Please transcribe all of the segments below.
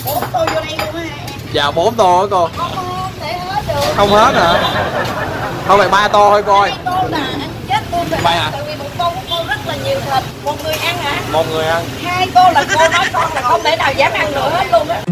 4 tô vô đây luôn á em. Dạ 4 tô hả cô? Không thể hết được. Không hết hả? Thôi vậy 3 tô thôi coi. 2 tô là ăn chết luôn rồi. Vậy hả? Tại vì 1 tô của cô rất là nhiều thịt. Một người ăn hả? Một người ăn. 2 tô là cô nói con là không thể nào dám ăn nữa hết luôn á.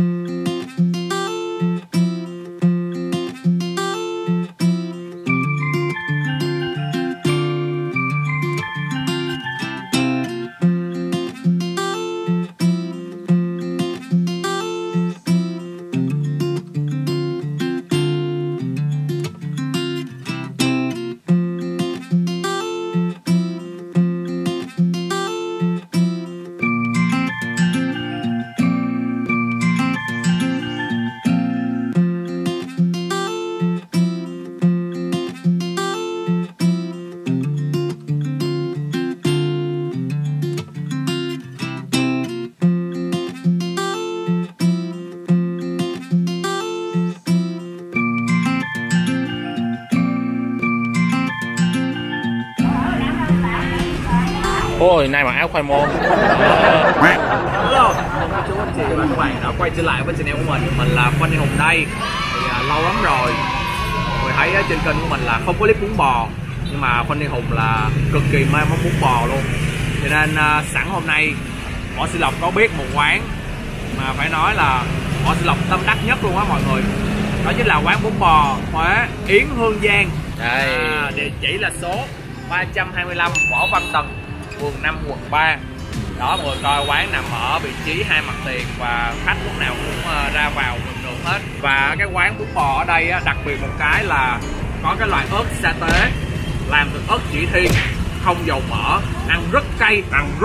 Ôi, nay mặc áo khoai môn. Hello, chú anh chị và các bạn đã quay trở lại với channel của mình. Mình là Phan Anh Hùng đây. Thì lâu lắm rồi mọi người thấy trên kênh của mình là không có clip bún bò, nhưng mà Phan Anh Hùng là cực kỳ mê món bún bò luôn. Cho nên sẵn hôm nay Võ Sĩ Lộc có biết một quán mà phải nói là Võ Sĩ Lộc tâm đắc nhất luôn á mọi người. Đó chính là quán bún bò Huế Yến Hương Giang. Địa chỉ là số 325 Võ Văn Tần, phường 5, quận 3. Đó, mọi người coi quán nằm ở vị trí hai mặt tiền và khách lúc nào cũng ra vào gần đường hết. Và cái quán bún bò ở đây đặc biệt một cái là có cái loại ớt sa tế làm từ ớt chỉ thiên, không dầu mỡ, ăn rất cay.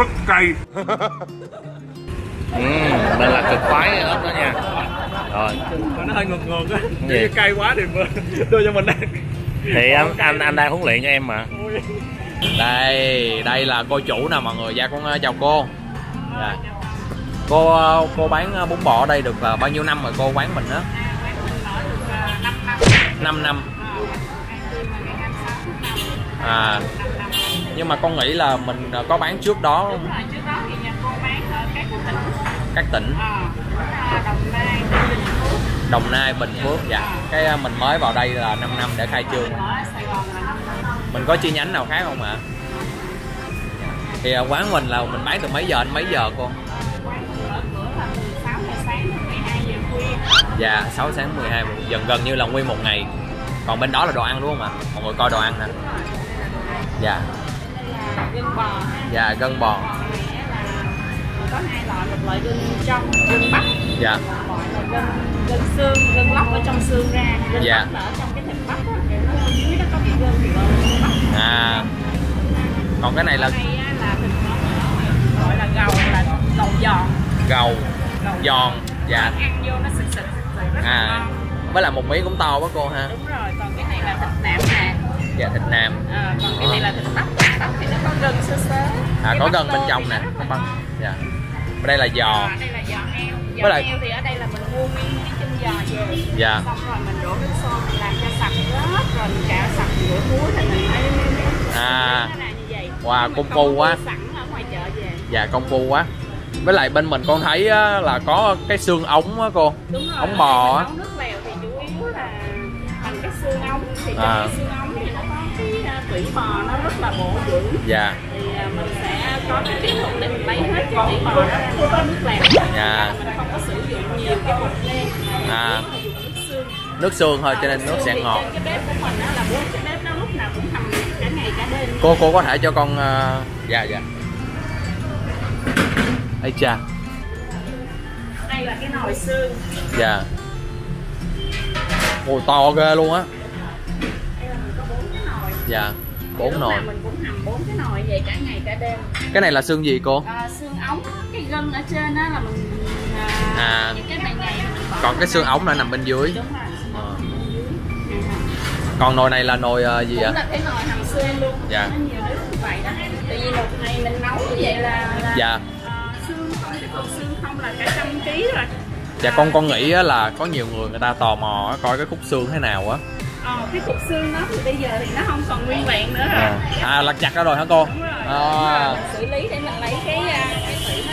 Đây là cực khoái ớt đó nha. Rồi. Nó hơi ngược á, chứ cay quá thì đưa cho mình ăn. Thì anh đang huấn luyện cho em mà. Đây là cô chủ nè mọi người. Dạ con chào cô. Dạ. Cô bán bún bò ở đây được bao nhiêu năm rồi cô quán mình á? 5 năm. Nhưng mà con nghĩ là mình có bán trước đó. Đúng rồi, trước đó thì nhà cô bán ở các tỉnh. Đồng Nai, Bình Phước. Dạ. Cái mình mới vào đây là 5 năm để khai trương. Mình có chi nhánh nào khác không ạ? Thì quán mình là mình bán từ mấy giờ đến mấy giờ cô? Dạ 6 sáng 12 gần như là nguyên một ngày. Còn bên đó là đồ ăn đúng không ạ? Mọi người coi đồ ăn nè. Dạ. Gân bò. Dạ gân bò. Có 2 loại, một loại gân trong, gân bắp. Dạ. Một loại là gân xương, gân lóc ở trong xương ra. Gân dạ. bắp là ở trong cái thịt bắp á, thì nó dưới nó có cái gân thì gọi là gân bắp. Còn cái này là thịt nó gọi là gầu giòn. Gầu giòn. Dạ. Ăn vô nó sực rất là ngon. Với lại một miếng cũng to quá cô ha. Đúng rồi, còn cái này là thịt nạm nè. Dạ thịt nạm. Còn cái này là thịt bắp. Bắp thì nó có gân sơ sớ. Có gân bên trong nè. Dạ. Đây là giò. Đây là giò heo. Giò heo thì ở đây là mình mua miếng chân giò về. Dạ. Xong rồi mình đổ nước sôi mình làm cho sạch hết rồi mình cạo sạch rửa muối thì mình thấy nó là như vậy. Wow, công phu quá. Sẵn ở ngoài chợ về. Dạ công phu quá. Với lại bên mình con thấy là có cái xương ống á cô. Đúng rồi, ống bò á. nấu nước lèo thì chủ yếu là bằng cái xương ống. Thì trong cái xương ống thì nó có cái tủy bò nó rất là bổ dưỡng. Dạ. Thì mình sẽ có cái kỹ thuật để mình lấy hết cái tủy bò đó không có nước lèo. Dạ. Mình không có sử dụng nhiều cái bột nêm. Nước xương thôi cho nên nước sẽ ngọt. Cái bếp của mình đó là 4 cái bếp nó lúc nào cũng hầm cả ngày cả đêm. Cô có thể cho con dạ. Ây cha. Đây là cái nồi xương. Dạ. Ồ to ghê luôn á. Đây là mình có 4 cái nồi. Dạ. 4 nồi. Mình cũng hầm 4 cái nồi vậy cả ngày cả đêm. Cái này là xương gì cô? Xương ống, cái gân ở trên đó là mình những cái này mình bỏ. Còn cái xương ống là nằm bên dưới. Đúng rồi. Còn nồi này là nồi gì vậy? Cũng là cái nồi hầm xương luôn. Dạ. Nó nhiều nước như vậy đó. Tại vì một ngày mình nấu như vậy là dạ. Xương không thì còn xương không là cả 100 kg rồi. Dạ con nghĩ là có nhiều người ta tò mò coi cái khúc xương thế nào á. Cái khúc xương đó thì bây giờ thì nó không còn nguyên vẹn nữa rồi. Lặt chặt ra rồi hả cô? Đúng rồi. Xử lý để mình lấy cái tủy nó ra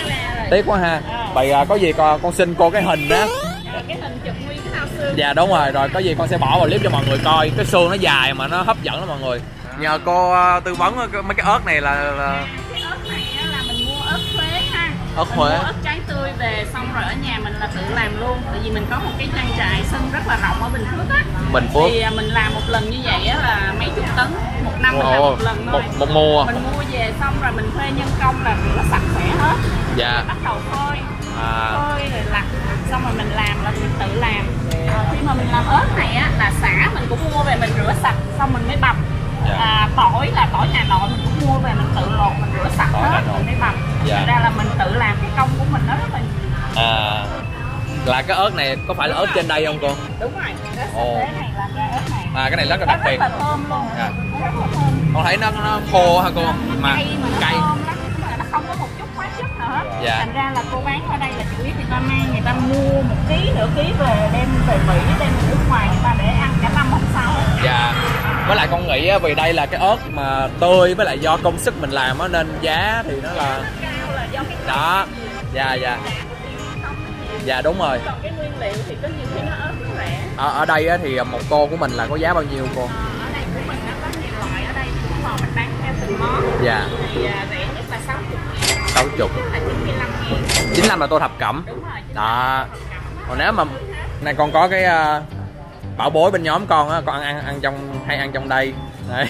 Tiếc quá ha. Vậy có gì con xin cô cái hình đó. Cái hình chụp nguyên cái ao xương. Dạ đúng rồi, rồi có gì con sẽ bỏ vào clip cho mọi người coi. Cái xương nó dài mà nó hấp dẫn lắm mọi người. Nhờ cô tư vấn mấy cái ớt này là... Cái ớt này là mình mua ớt Huế ha. Ớt Mình Huế. mua ớt trái tươi về xong rồi ở nhà mình là tự làm luôn. Tại vì mình có một cái trang trại sân rất là rộng ở Bình Phước á. Bình Phước. Thì mình làm một lần như vậy á là mấy chục tấn. Một năm mình làm một lần thôi. Một mùa. Mình mua về xong rồi mình thuê nhân công là nó sạch sẽ hết. Dạ. Rồi bắt đầu phơi. Phơi rồi lặt. Xong rồi mình làm là mình tự làm. Khi mà mình làm ớt này á là xả mình cũng mua về mình rửa sạch xong mình mới bằm. Tỏi là tỏi Hà Nội mình cũng mua về mình tự lột mình rửa sạch hết mình mới bằm. Thật ra là mình tự làm cái công của mình nó rất là nhiều. Là cái ớt này có phải là ớt trên đây không cô? Đúng rồi, ớt Huế này làm ra ớt này. Cái này rất là đặc biệt. Rất là thơm luôn. Rất là thơm. Con thấy nó khô hả cô? Mà cay mà nó không có một chút hóa chất nào hết. Thành ra là cô bán ở đây là chủ yếu thì con mang người ta mua 1 ký nửa ký về đem về Mỹ đem về nước ngoài người ta để ăn cả năm không sao hết. Dạ. Với lại con nghĩ vì đây là cái ớt mà tươi với lại do công sức mình làm á nên giá thì nó là cao là do cái đó. Dạ. Dạ đúng rồi. Còn cái nguyên liệu thì có nhiều khi nó ớt nó rẻ. Ở đây á, thì một tô của mình là có giá bao nhiêu cô? Ở đây của mình nó có nhiều loại, ở đây cũng mà mình bán theo từng món. Dạ. Thì rẻ nhất là 60.000. 60. Là 95.000. 95 là tô thập cẩm. Đúng rồi. Đó. Còn nếu mà này con có cái bảo bối bên nhóm con á, con ăn trong đây. Đấy.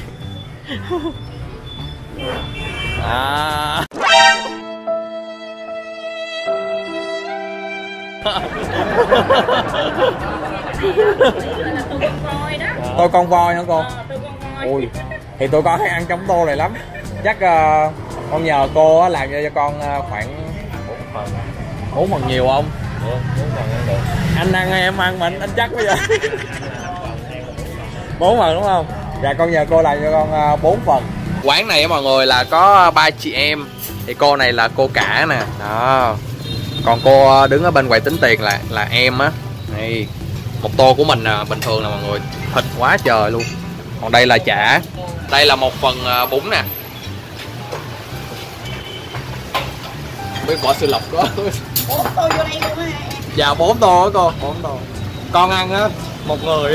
Tôi con voi hả cô? Ui, thì tôi con hay ăn trong tô này lắm. Chắc con nhờ cô làm cho con khoảng 4 phần nhiều không? 4 phần ăn được. Anh ăn em ăn mà anh chắc bây giờ. 4 phần đúng không? Dạ con nhờ cô làm cho con 4 phần. Quán này mọi người là có 3 chị em. Thì cô này là cô cả nè. Đó. Còn cô đứng ở bên quầy tính tiền là em á. Đây. Một tô của mình bình thường là mọi người thịt quá trời luôn. Còn đây là chả. Đây là 1 phần bún nè. Biết bỏ sư lọc đó. 4 tô vô đây luôn á. Dạ 4 tô á cô. 4 tô. Con ăn á 1 người.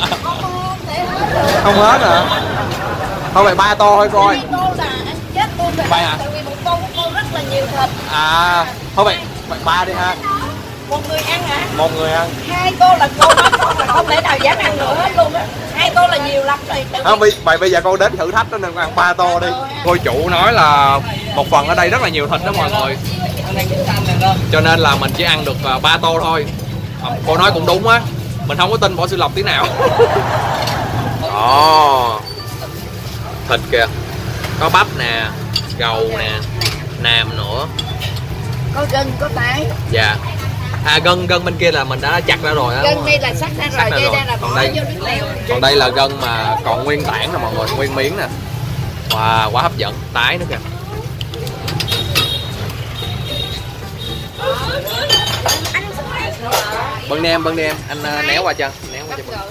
Không hết hả? Thôi vậy 3 tô thôi coi. 2 tô là anh chết luôn rồi. Tại vì 1 tô của cô rất là nhiều thịt. Thôi vậy 3 đi ha. 1 người ăn hả? 1 người ăn. 2 tô là cô không thể nào dám ăn nữa hết luôn á. 2 tô là nhiều lắm rồi. Bây giờ con đến thử thách đó nên con ăn 3 tô đi. Cô chủ nói là một phần ở đây rất là nhiều thịt đó mọi người. Cho nên là mình chỉ ăn được 3 tô thôi. Cô nói cũng đúng á. Mình không có tin bỏ sư lọc tí nào. Thịt kìa. Có bắp nè, gầu nè, nàm nữa. Có gân, có tái. Dạ. Gân bên kia là mình đã chặt ra rồi á. Gân đây là sắc ra rồi, đây là bỏ vô nước lèo. Còn đây là gân mà còn nguyên tảng nè mọi người, nguyên miếng nè. Wow, quá hấp dẫn, tái nữa kìa. Bưng đi em, anh néo qua chân, néo qua cho mình.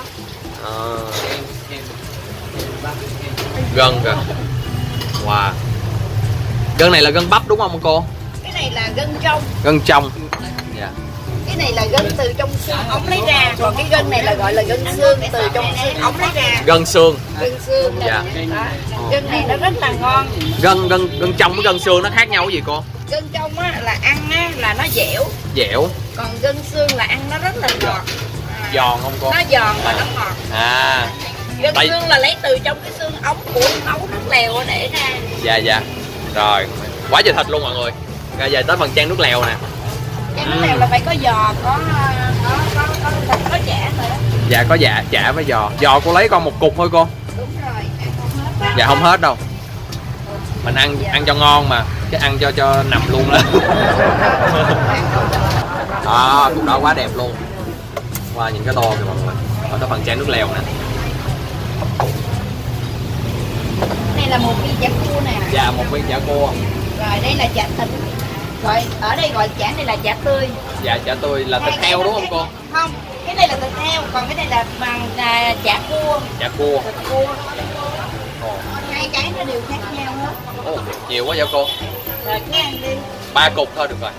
Gân kìa. Wow. Gân này là gân bắp đúng không cô? Cái này là gân trong. Gân trong. Dạ. Cái này là gân từ trong xương ống lấy ra, còn cái gân này là gọi là gân xương từ trong xương ống lấy ra. Gân xương. Gân xương. Dạ. Gân này nó rất là ngon. Gân trong với gân xương nó khác nhau cái gì cô? Gân trong á là ăn á là nó dẻo. Dẻo. Còn gân xương là ăn nó rất là ngọt. Giòn không cô? Nó giòn và nó ngọt. Gân xương là lấy từ trong cái xương ống của nấu nước lèo để ra. Dạ. Rồi, quá trời thịt luôn mọi người. Rồi giờ tới phần chan nước lèo nè. Chan nước lèo là phải có giò, có thịt, có chả nữa. Dạ có chả với giò. Giò cô lấy con 1 cục thôi cô. Đúng rồi, ăn không hết. Dạ không hết đâu. Mình ăn cho ngon mà, chứ ăn cho nằm luôn đó. Cục đó quá đẹp luôn. Qua những cái tô kìa mọi người. Còn tới phần chan nước lèo nè. Đây là 1 viên chả cua nè. Dạ 1 viên chả cua. Rồi đây là chả thịt. Rồi ở đây gọi chả này là chả tươi. Dạ chả tươi là thịt heo đúng không cô? Không, cái này là thịt heo, còn cái này là bằng chả cua. Chả cua. Thịt cua. Hai cái nó đều khác nhau hết. Nhiều quá vậy cô. Rồi cứ ăn đi. 3 cục thôi được rồi.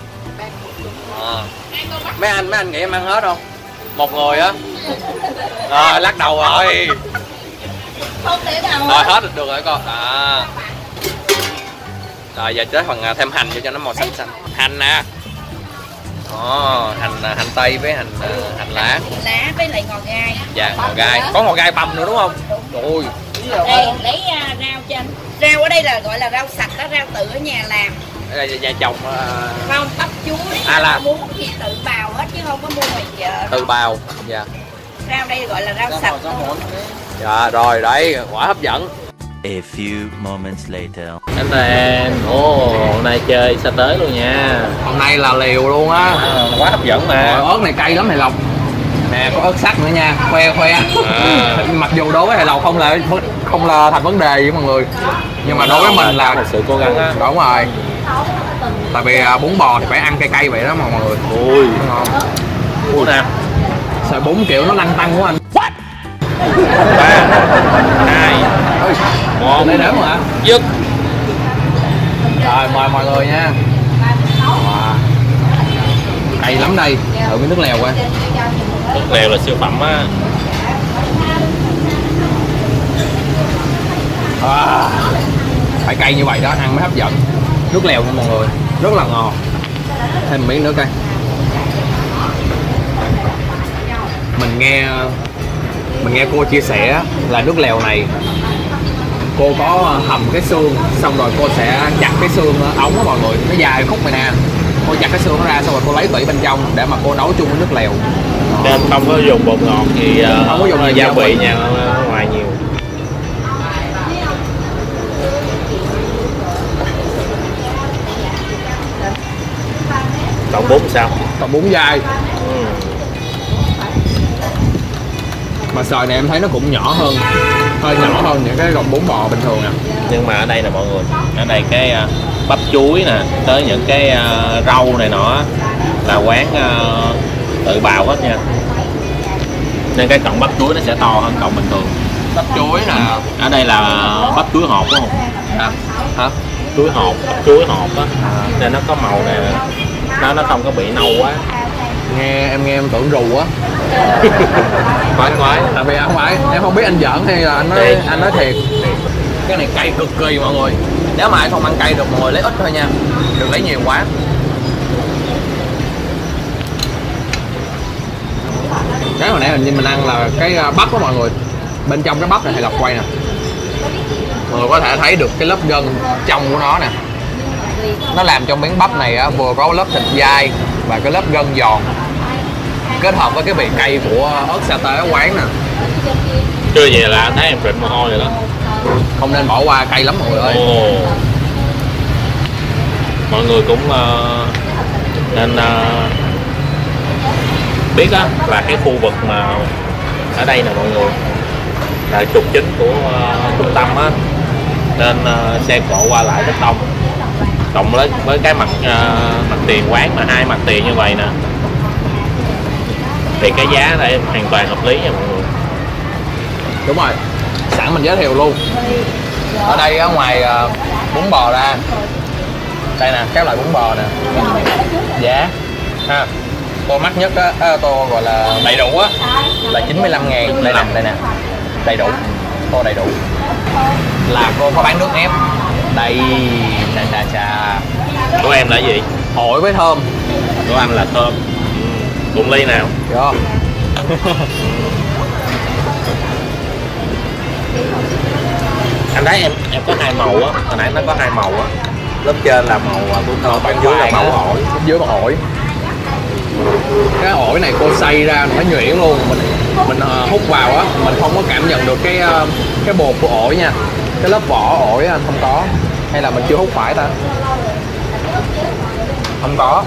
Mấy anh nghĩ em ăn hết không? Một người á. Lắc đầu rồi. Không thể nào Rồi hết được rồi con. Rồi giờ tới phần thêm hành cho nó màu xanh xanh. Hành nè. Hành tây với hành lá. Lá với lại ngò gai. Dạ, ngò gai. Có ngò gai băm nữa đúng không? Ôi. Đây lấy rau cho anh. Rau ở đây là gọi là rau sạch đó, rau tự ở nhà làm. Nhà chồng Không, bắp chuối. là muốn gì tự bào hết chứ không có mua ngoài chợ. tự bào. Dạ. Rau đây gọi là rau sạch. Dạ rồi đấy, quả hấp dẫn. A few moments later. Anh Tèn, hôm nay chơi sa tế luôn nha. Hôm nay là liều luôn á. Quá hấp dẫn mà. Ớt này cay lắm thầy Lộc. Nè có ớt sắc nữa nha, khoe. Mặc dù đối với thầy Lộc không là thành vấn đề với mọi người, nhưng mà đối với mình là một sự cố gắng á. đúng rồi. Tại vì bún bò thì phải ăn cay vậy đó mà mọi người. Ui, ngon. ui nè. Sợi bún kiểu nó lăn tăng của anh. 3, 2, 1. Đây đếm rồi hả? Dứt. Rồi mời mọi người nha. Wow. Cay lắm đây, thử miếng nước lèo coi. Nước lèo là siêu phẩm á. Phải cay như vậy đó, ăn mới hấp dẫn. Nước lèo nha mọi người, rất là ngon. Thêm miếng nữa coi. Mình nghe cô chia sẻ là nước lèo này cô có hầm cái xương, xong rồi cô sẽ chặt cái xương ống á mọi người, nó dài khúc này nè. Cô chặt cái xương nó ra xong rồi cô lấy tủy bên trong để mà cô nấu chung với nước lèo. Nên không có dùng bột ngọt thì không có dùng gia vị nha, ngoài nhiều. Còn bún sao? Còn bún dai. Mà sợi này em thấy nó cũng nhỏ hơn, hơi nhỏ hơn những cái gọng bún bò bình thường nè. Nhưng mà ở đây nè mọi người, ở đây cái bắp chuối nè, tới những cái rau này nọ là quán tự bào hết nha. Nên cái cọng bắp chuối nó sẽ to hơn cọng bình thường. Bắp chuối nè. Ở đây là bắp chuối hột đúng không? Hả? Chuối hột á. Nên nó có màu nè, nó không có bị nâu quá. Em nghe em tưởng rù á. Khoái. Tại vì không phải, em không biết anh giỡn hay là anh nói thiệt. Cái này cay cực kỳ mọi người. Nếu mà ai không ăn cay được mọi người lấy ít thôi nha, đừng lấy nhiều quá. Cái hồi nãy hình như mình ăn là cái bắp đó mọi người. Bên trong cái bắp này thầy Lộc quay nè, mọi người có thể thấy được cái lớp gân trong của nó nè. Nó làm cho miếng bắp này vừa có lớp thịt dai và cái lớp gân giòn, kết hợp với cái vị cay của ớt sa tế ở quán nè. Chưa về là thấy em rịn mồ hôi rồi đó. Không nên bỏ qua, cay lắm mọi người ơi. Mọi người cũng nên biết á là cái khu vực mà ở đây nè mọi người là trục chính của trung tâm á, nên xe cộ qua lại rất đông, cộng với cái mặt tiền quán mà 2 mặt tiền như vậy nè, thì cái giá đây hoàn toàn hợp lý nha mọi người. Đúng rồi, sẵn mình giới thiệu luôn. Ở đây ngoài bún bò ra, đây nè các loại bún bò nè, giá ha, tô mắc nhất á, tô gọi là đầy đủ á là 95.000. Đây nè, đầy đủ, tô đầy đủ. Là cô có bán nước ép đây. Chà. Của em là gì? Ổi với thơm. Của anh là thơm. Cùng ly nào. Được. Anh thấy em có 2 màu á, hồi nãy nó có 2 màu á. Lớp trên là màu bún thơm, bên dưới là màu ổi. Bên dưới là ổi. Cái ổi này cô xay ra nó nhuyễn luôn, mình hút vào á, mình không có cảm nhận được cái bột của ổi nha. Cái lớp vỏ ổi anh không có, hay là mình chưa hút phải ta? Không có.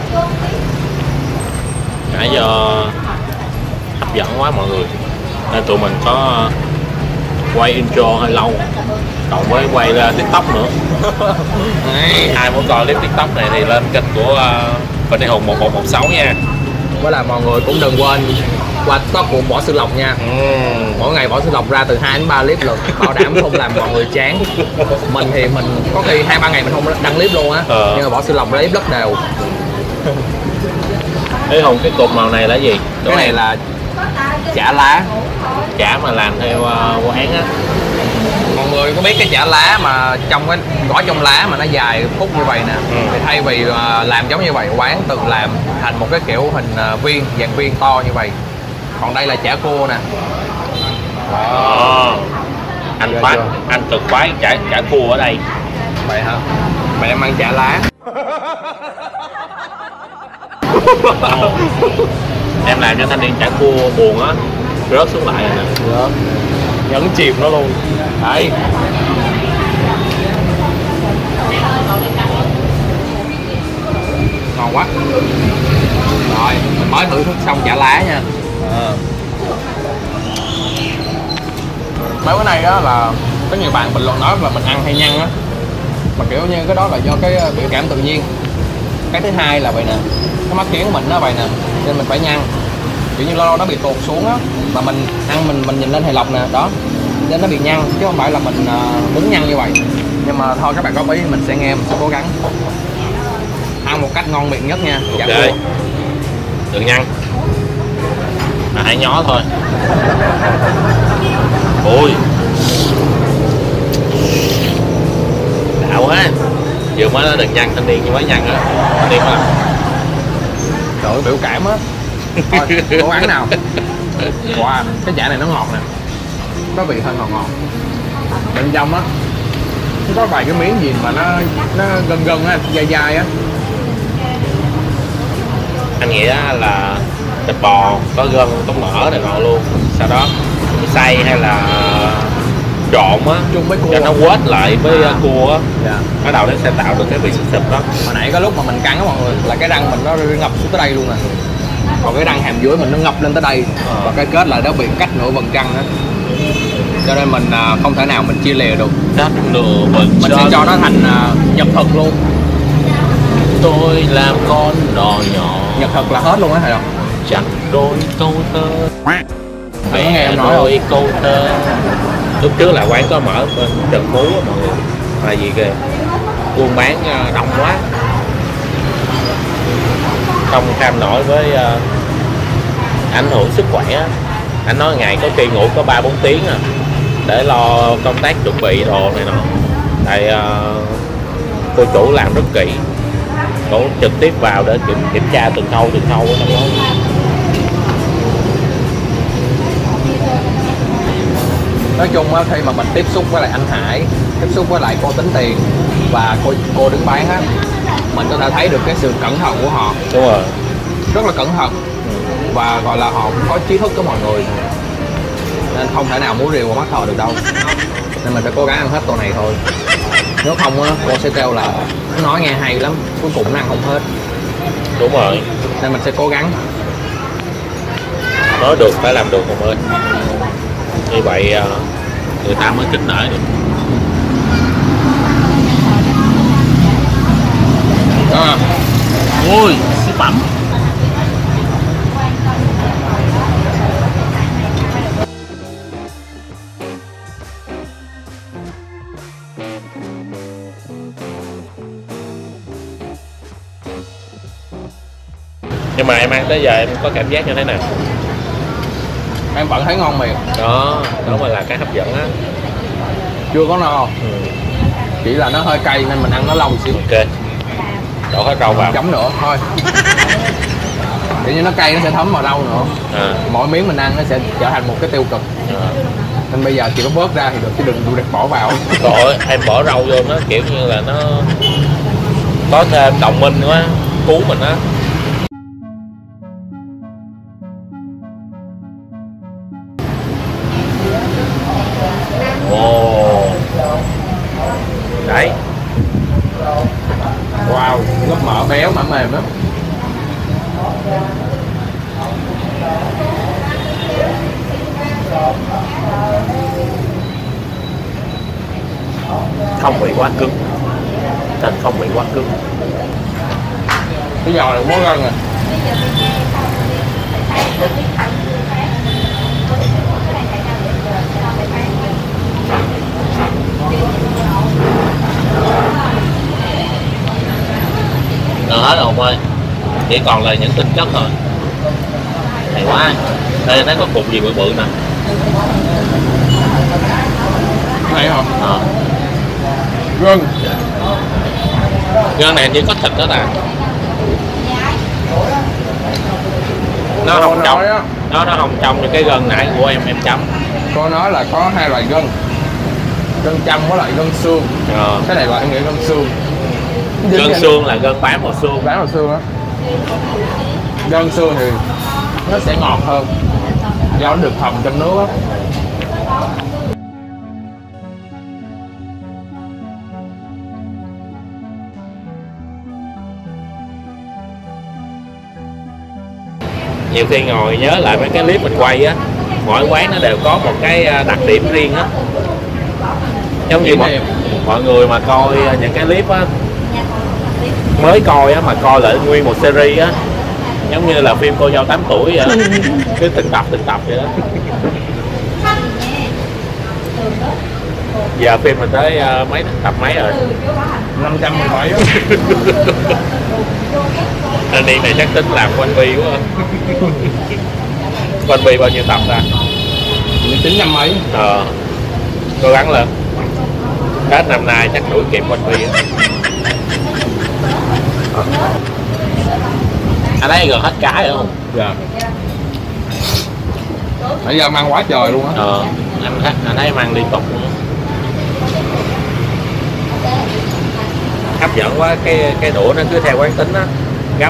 Nãy giờ hấp dẫn quá mọi người, nên tụi mình có quay intro hơi lâu, cộng với quay ra TikTok nữa. Ai muốn coi clip TikTok này thì lên kênh của Vinh Đại Hùng 1116 nha. Với là mọi người cũng đừng quên Và có của bỏ sư lọc nha. Mỗi ngày bỏ sư lọc ra từ 2 đến 3 clip lận, bảo đảm không làm mọi người chán. Mình thì mình có khi 2-3 ngày mình không đăng clip luôn á, nhưng mà bỏ sư lọc ra clip rất đều. Thấy không, cái cục màu này là gì? Cái này là chả lá. Chả mà làm theo quán á. Mọi người có biết cái chả lá mà trong cái gỏi trong lá mà nó dài khúc như vậy nè, thì thay vì làm giống như vậy, quán tự làm thành một cái kiểu hình viên, dạng viên to như vậy. Còn đây là chả cua nè. Anh cực khoái chả cua ở đây. Vậy hả? Mày đang ăn chả lá. Em làm cho thanh niên chả cua buồn á, rớt xuống lại nè. Nhấn chìm nó luôn. Đấy. Ngon quá. Rồi, mình mới thử thức xong chả lá nha. Mấy cái này á là có nhiều bạn bình luận nói là mình ăn hay nhăn á, mà kiểu như cái đó là do cái biểu cảm tự nhiên. Cái thứ hai là vậy nè, cái mắt kiến của mình nó vậy nè, nên mình phải nhăn, kiểu như lâu lâu nó bị tuột xuống á, mà mình ăn mình nhìn lên hài lộc nè, đó nên nó bị nhăn, chứ không phải là mình muốn nhăn như vậy. Nhưng mà thôi các bạn góp ý, mình sẽ nghe, mình sẽ cố gắng ăn một cách ngon miệng nhất nha. Ok, đừng nhăn mà hãy nhó thôi. Ôi đã quá, vừa mới nói đừng nhăn, thanh niên như mới nhăn á, thanh niên mà trời ơi, biểu cảm á. Thôi cố gắng nào. Wow, cái chả này nó ngọt nè, có vị hơi ngọt ngọt bên trong á, nó có vài cái miếng gì mà nó gân á, dai dai á. anh nghĩ là thịt bò có gân có mỡ này nọ luôn, sau đó xay hay là trộn á chung với cua cho nó quết lại với cua á, dạ. bắt đầu nó sẽ tạo được cái vị sụp đó. Hồi nãy có lúc mà mình cắn á mọi người, là cái răng mình nó ngập xuống tới đây luôn nè, còn cái răng hàm dưới mình nó ngập lên tới đây, và cái kết là nó bị cách nửa vầng trăng á, cho nên mình không thể nào mình chia lìa được. Cách nửa vầng Mình sẽ cho nó thành nhật thực luôn. Tôi làm con đò nhỏ, Nhật thực là hết luôn á, thấy không? chẳng đôi câu thơ Nghe em nói đôi câu thơ. Lúc trước là quán có mở bên Trần Phú á mọi người, là gì kìa, buôn bán đông quá, không cam nổi với ảnh hưởng sức khỏe. Anh nói ngày có khi ngủ có 3-4 tiếng để lo công tác chuẩn bị đồ này nọ. Tại cô chủ làm rất kỹ, cô trực tiếp vào để kiểm tra từng khâu ở trong đó. Nói chung á, khi mà mình tiếp xúc với lại anh Hải, tiếp xúc với lại cô tính tiền và cô đứng bán á, mình có thể thấy được cái sự cẩn thận của họ. Đúng rồi, rất là cẩn thận, và gọi là họ cũng có trí thức của mọi người, nên không thể nào múa rìu vào mắt thợ được đâu. Nên mình phải cố gắng ăn hết tô này thôi, nếu không á cô sẽ kêu là nói nghe hay lắm, cuối cùng nó ăn không hết. đúng rồi, Nên mình sẽ cố gắng. nói được phải làm được một ơi, như vậy người ta mới kính nể được. Ôi siêu phẩm. Nhưng mà em ăn tới giờ em có cảm giác như thế nào? Em vẫn thấy ngon miệng. Đó mới là cái hấp dẫn á. Chưa có no, chỉ là nó hơi cay nên mình ăn nó lâu một xíu. Ok, đổ hết rau vào. Chấm nữa thôi. Kiểu như nó cay nó sẽ thấm vào rau nữa. Mỗi miếng mình ăn nó sẽ trở thành một cái tiêu cực. Nên bây giờ chỉ có bớt ra thì được, chứ đừng được bỏ vào. Rồi em bỏ rau vô nó kiểu như là nó có thêm đồng minh quá, cứu mình á. Ồ, đấy, Wow, lớp mỡ béo mà mềm lắm. không bị quá cứng, thịt không bị quá cứng. Cái giò này cũng có gân rồi. chỉ còn là những tinh chất thôi. Hay quá. Đây nó có cục gì bự bự nè. Hay hả? Gân. Gân này như có thịt đó nè. Nó không trong, nó không trong như cái gân nãy của em chấm. Cô nói là có hai loại gân, gân châm với lại gân xương. Cái này là em nghĩ gân xương. Gân xương là gân bán vào xương. Bán vào xương á. Gân xương thì nó sẽ ngọt hơn do nó được hầm trong nước á. Nhiều khi ngồi nhớ lại mấy cái clip mình quay á, mỗi quán nó đều có một cái đặc điểm riêng á. Giống như mọi người mà coi những cái clip á, mới coi á, mà coi lại nguyên một series á, giống như là phim Cô Dâu 8 tuổi vậy đó. Cứ từng tập vậy đó. Giờ phim mình tới mấy tập mấy rồi? 517 á. Anh đi này chắc tính làm quanh bi quá. Quanh bi bao nhiêu tập ta? Tính năm mấy? Cố gắng lên. Hết năm nay chắc đuổi kịp quanh bi. Anh thấy gần hết cái rồi không? Dạ. Nãy giờ ăn quá trời luôn á. Anh thấy ăn liên tục luôn. Hấp dẫn quá, cái đũa nó cứ theo quán tính á, gấp.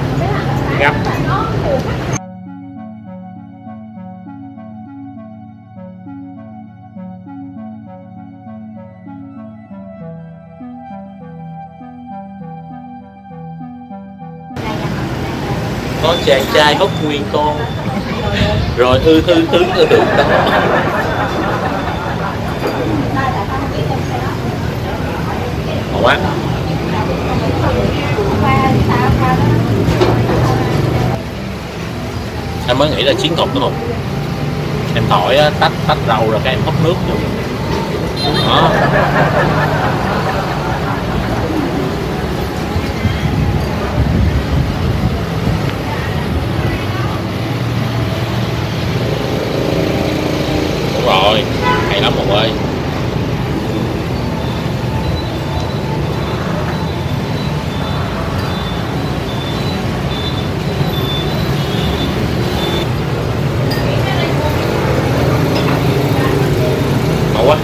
Có chàng trai hốc nguyên con, rồi ư thư tướng ư tượng đó. Ngon quá. Em mới nghĩ là chiến thuật đúng không? Em thổi tách rau rồi cái em hút nước vô. Đó. Đúng rồi, hay lắm mọi ơi. Quá.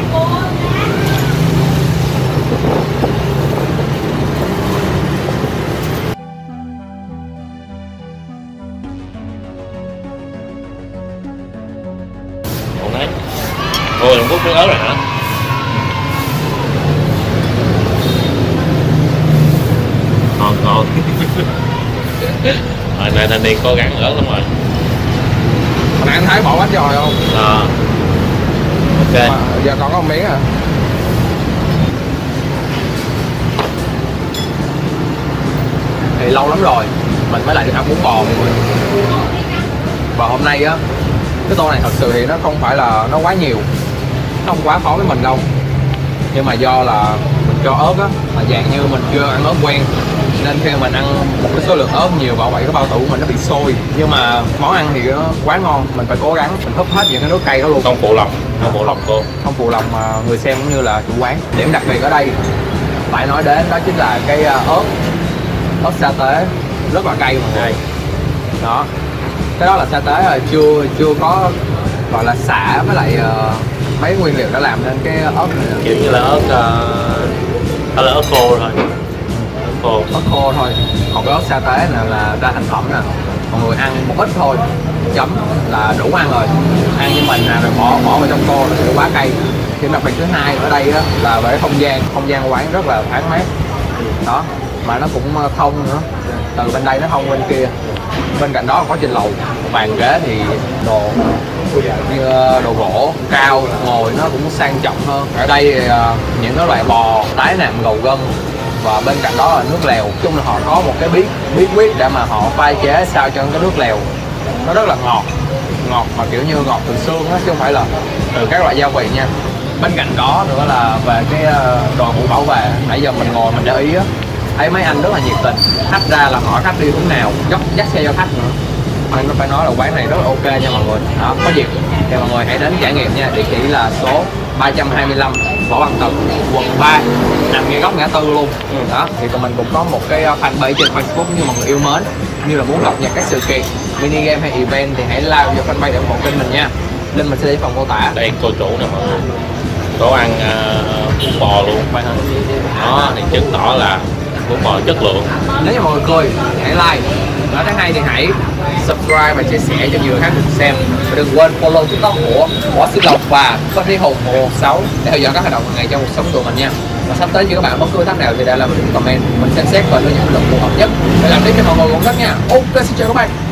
Còn đấy. Ôi, đừng phút nước ớt rồi hả? Ngon. Rồi này thanh niên cố gắng ớt lắm rồi. Hồi nãy anh thấy bỏ bánh giòi không? Ok. Mà giờ còn có một miếng à? Thì lâu lắm rồi mình mới lại được ăn bún bò mọi người. Và hôm nay á, cái tô này thật sự thì nó không phải là nó quá nhiều, nó không quá khó với mình đâu, nhưng mà do là mình cho ớt á, là dạng như mình chưa ăn ớt quen, nên khi mình ăn một cái số lượng ớt nhiều vào vậy cái bao tử của mình nó bị sôi. Nhưng mà món ăn thì nó quá ngon, mình phải cố gắng mình húp hết những cái nước cay đó luôn. Không phụ lòng cô. Không phụ lòng mà người xem cũng như là chủ quán. Điểm đặc biệt ở đây phải nói đến đó chính là cái ớt sa tế rất là cay mọi người. Đó, cái đó là sa tế rồi, chưa có gọi là xả với lại mấy nguyên liệu đã làm nên cái ớt này Kiểu như là ớt ớt khô thôi. Ớt khô thôi. Còn cái ớt sa tế này là ra thành phẩm nè, mọi người ăn một ít thôi chấm là đủ ăn rồi. Ăn như mình nè, rồi bỏ vào trong tô là sẽ quá cay. Điểm đặc biệt thứ hai ở đây á, là về không gian quán rất là thoáng mát đó, mà nó cũng thông nữa, từ bên đây nó thông bên kia. Bên cạnh đó có trên lầu bàn ghế thì đồ như đồ gỗ cao, ngồi nó cũng sang trọng hơn. Ở đây thì những cái loại bò tái nạm gầu gân, và bên cạnh đó là nước lèo. Chung là họ có một cái bí quyết để mà họ pha chế sao cho cái nước lèo nó rất là ngọt mà kiểu như ngọt từ xương á, chứ không phải là từ các loại gia vị nha. Bên cạnh đó nữa là về cái đội mũ bảo vệ, nãy giờ mình ngồi mình để ý á, thấy mấy anh rất là nhiệt tình, khách ra là hỏi khách đi hướng nào, dắt xe cho khách nữa. Anh phải nói là quán này rất là ok nha mọi người. Đó, có dịp thì mọi người hãy đến trải nghiệm nha. Địa chỉ là số 325 Võ Văn Tần, quận 3, nằm ngay góc ngã tư luôn. Đó, thì tụi mình cũng có một cái fanpage trên Facebook như mọi người yêu mến. Như là muốn cập nhật các sự kiện, mini game hay event thì hãy like vào fanpage để ủng hộ kênh mình nha. Link mình sẽ để phần mô tả. Đây cô chủ nè mọi người, có ăn bún bò luôn phải không? Đó thì chứng tỏ là bún bò chất lượng. Nếu như mọi người cười thì hãy like, nếu thấy hay thì hãy subscribe và chia sẻ cho nhiều người khác cùng xem. Và đừng quên follow tiktok của Võ Sư Lộc và Funny Hùng 116 để theo dõi các hoạt động hàng ngày trong cuộc sống của mình nha. Và sắp tới như các bạn bất cứ thắc nào thì để lại một comment, mình xem xét và đưa những bình luận phù hợp nhất để làm tiếp cho mọi người cũng thích nha. Ok, xin chào các bạn.